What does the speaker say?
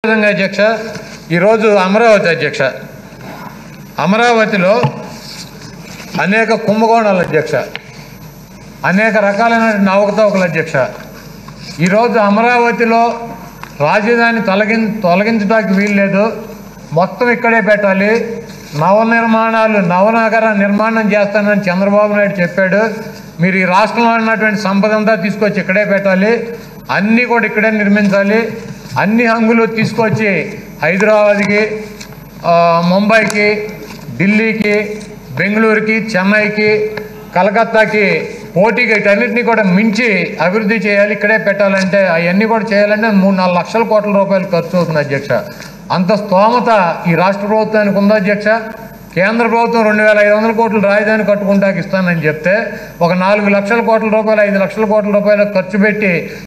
అధ్యక్ష, ఈరోజు అమరావతి అధ్యక్ష, అమరావతిలో అనేక కుంభకోణాలు అధ్యక్ష, అనేక రకాలైన అవకతవకలు అధ్యక్ష. ఈరోజు అమరావతిలో రాజధాని తొలగించడానికి వీల్లేదు, మొత్తం ఇక్కడే పెట్టాలి. నవనగర నిర్మాణం చేస్తానని చంద్రబాబు నాయుడు చెప్పాడు. మీరు ఈ రాష్ట్రంలో ఉన్నటువంటి సంపద అంతా తీసుకొచ్చి ఇక్కడే పెట్టాలి, అన్నీ కూడా ఇక్కడే నిర్మించాలి. అన్ని హంగులు తీసుకొచ్చి హైదరాబాద్కి, ముంబైకి, ఢిల్లీకి, బెంగళూరుకి, చెన్నైకి, కలకత్తాకి పోటీగా వీటన్నిటినీ కూడా మించి అభివృద్ధి చేయాలి, ఇక్కడే పెట్టాలంటే అవన్నీ కూడా చేయాలంటే 3-4 లక్షల కోట్ల రూపాయలు ఖర్చు అవుతుంది అధ్యక్ష. అంత స్తోమత ఈ రాష్ట్ర ప్రభుత్వానికి ఉందా అధ్యక్ష? కేంద్ర ప్రభుత్వం 2500 కోట్లు రాజధాని కట్టుకుంటాకి ఇస్తానని చెప్తే ఒక 4 లక్షల కోట్ల రూపాయలు 5 లక్షల కోట్ల రూపాయలు ఖర్చు పెట్టి